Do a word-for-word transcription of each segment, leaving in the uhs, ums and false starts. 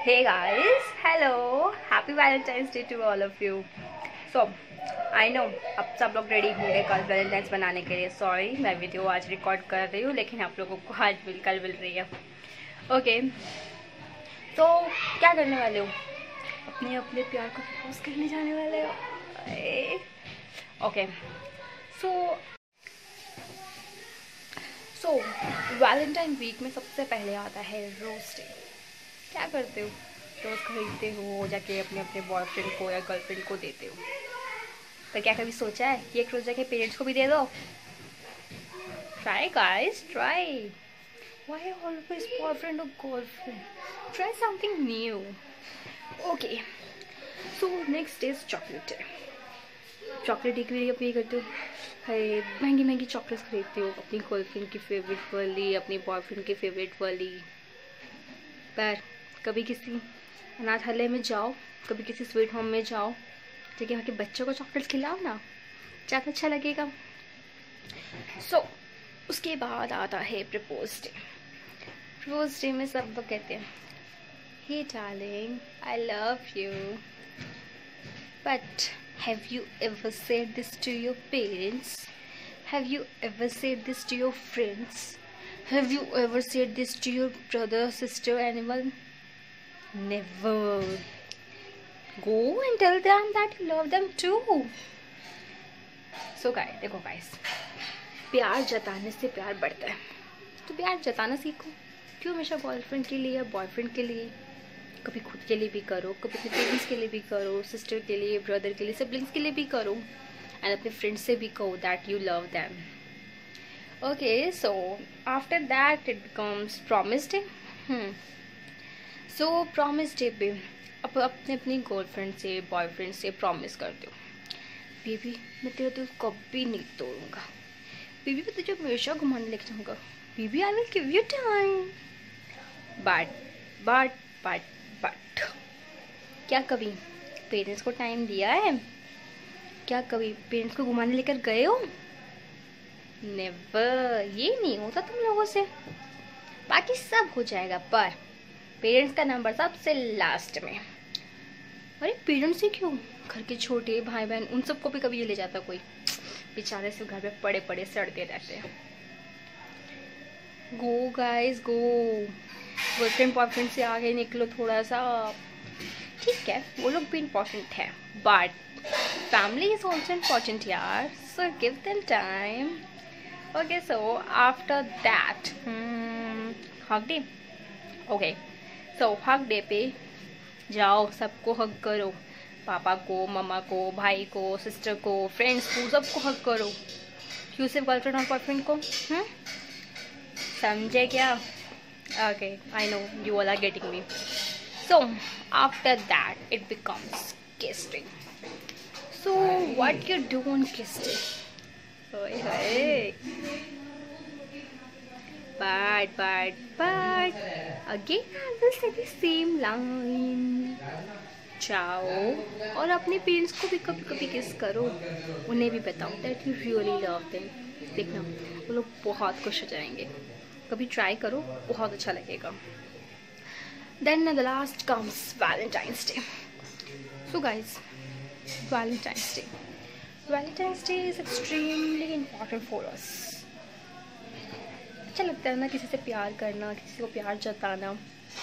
Hey guys, hello, happy Valentine's Day to all of you. So, I know अब सब लोग ready होंगे कल वैलेंटाइंस बनाने के लिए. सॉरी मैं वीडियो आज रिकॉर्ड कर रही हूँ लेकिन आप लोगों को आज मिल कल मिल रही है. ओके, तो क्या करने वाले हो? अपने अपने प्यार को प्रपोज करने जाने वाले हो. Okay, so so valentine week में सबसे पहले आता है रोज डे. क्या करते हो? रोज़ खरीदते हो, जाके अपने अपने बॉयफ्रेंड को या गर्लफ्रेंड को देते हो. पर क्या कभी सोचा है कि एक रोज़ जाके पेरेंट्स को भी दे दो? Try guys, try. Why always boyfriend और girlfriend? Try something new. Okay, so next is chocolate day. Chocolate day के लिए आप ये करते हो, है महंगी महंगी चॉकलेट्स खरीदते हो अपनी गर्लफ्रेंड की फेवरेट वाली, अपनी बॉयफ्रेंड की फेवरेट वाली. पर कभी किसी अनाथालय में जाओ, कभी किसी स्वीट होम में जाओ, ठीक है, वहाँ के बच्चों को चॉकलेट्स खिलाओ ना, ज़्यादा अच्छा लगेगा. सो so, उसके बाद आता है प्रपोज डे. प्रपोज डे में सब लोग कहते हैं hey darling I love you. But have you ever said this to your parents? Have you ever said this to your friends? Have you ever said this to your brother, sister, anyone? Never. Go and tell them that you love them too. So guys, देखो guys, प्यार जताने से प्यार बढ़ता है. तो प्यार जताना सीखो. क्यों हमेशा गर्लफ्रेंड के लिए या बॉयफ्रेंड के लिए? कभी खुद के लिए भी करो, कभी अपने पेरेंट्स के लिए भी करो, सिस्टर के लिए, ब्रदर के लिए, सिबलिंग्स के लिए भी करो, एंड अपने फ्रेंड्स से भी कहो that you love them. Okay, so after that it becomes promise day. hmm. So promise day पे अब अपने अपनी गर्लफ्रेंड से बॉयफ्रेंड से प्रॉमिस करते हो, बेबी मैं तेरा दिल कभी नहीं तोड़ूंगा, बेबी मैं तुझे हमेशा घुमाने लेके जाऊंगा, baby I will give you time. But but but but क्या कभी पेरेंट्स को टाइम दिया है? क्या कभी पेरेंट्स को घुमाने लेकर गए हो? नेवर. ये नहीं होता तुम लोगों से. बाकी सब हो जाएगा पर पेरेंट्स का नंबर सबसे लास्ट में. अरे पेरेंट्स से क्यों, घर के छोटे भाई बहन उन सबको भी कभी ये ले जाता कोई? बेचारे से घर पे पड़े पड़े सड़ते रहते हैं. Go guys go, girlfriend boyfriend से आगे निकलो थोड़ा सा. ठीक है वो लोग भी इम्पोर्टेंट है but family is also important यार. So give them time. Okay, so after that, hmm, hug day. Okay, so hug day पे जाओ, सबको हग करो, पापा को, मम्मा को, भाई को, सिस्टर को, फ्रेंड्स को, सबको हग करो. क्यों सिर्फ गर्लफ्रेंड और बॉयफ्रेंड को? हम्म समझे क्या? Okay, I know you all are getting me. So after that it becomes kiss day. So what you do on kiss day? Oi, hey. But, but, but, again I will say the same line. जाओ और अपने parents को भी कभी कभी किस करो, उन्हें भी बताओ that you really love them. देखना वो लोग बहुत खुश हो जाएंगे. कभी ट्राई करो, बहुत अच्छा लगेगा. Then the last comes Valentine's Day. So guys, Valentine's Day. Valentine's Day is extremely important for us. अच्छा लगता है ना किसी से प्यार करना, किसी को प्यार जताना.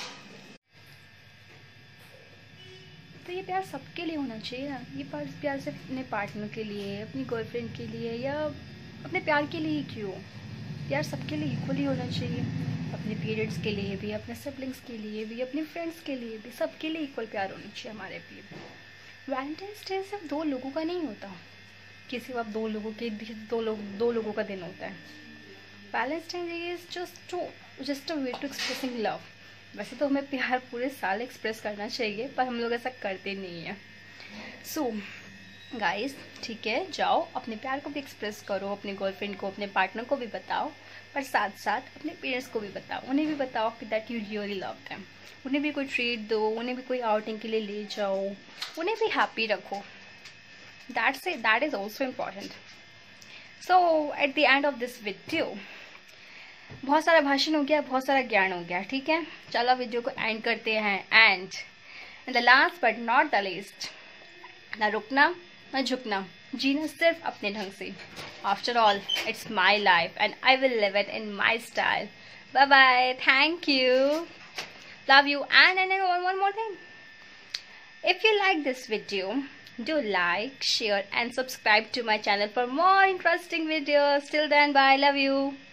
तो ये प्यार सबके लिए होना चाहिए ना. ये प्यार सिर्फ अपने पार्टनर के लिए, अपनी गर्लफ्रेंड के लिए या अपने प्यार के लिए ही क्यों? प्यार सबके लिए इक्वली होना चाहिए. अपने पेरेंट्स के लिए भी, अपने सिबलिंग्स के लिए भी, अपने फ्रेंड्स के लिए भी, सबके लिए इक्वल प्यार होना चाहिए हमारे लिए. वैलेंटाइंस डे सिर्फ दो लोगों का नहीं होता कि सिर्फ आप दो लोगों के दो लोग दो लोगों का दिन होता है. Valentine day is just to just a way to expressing love. वैसे तो हमें प्यार पूरे साल एक्सप्रेस करना चाहिए पर हम लोग ऐसा करते नहीं हैं. सो गाइस ठीक है, जाओ अपने प्यार को भी एक्सप्रेस करो, अपने गर्लफ्रेंड को, अपने पार्टनर को भी बताओ, पर साथ साथ अपने पेरेंट्स को भी बताओ. उन्हें भी बताओ कि that you really love them. उन्हें भी कोई ट्रीट दो, उन्हें भी कोई आउटिंग के लिए ले जाओ, उन्हें भी हैप्पी रखो. That's it. That is also important. So at the end of this video, बहुत सारा भाषण हो गया, बहुत सारा ज्ञान हो गया, ठीक है। चलो वीडियो को एंड करते हैं। And in the last but not the least, ना रुकना ना झुकना, जीना सिर्फ अपने ढंग से। After all it's my life and I will live it in my style. Bye bye, thank you, love you. And and, and one, one more thing, if you like this video, do like, share and subscribe to my channel for more interesting videos. Till then, bye, love you.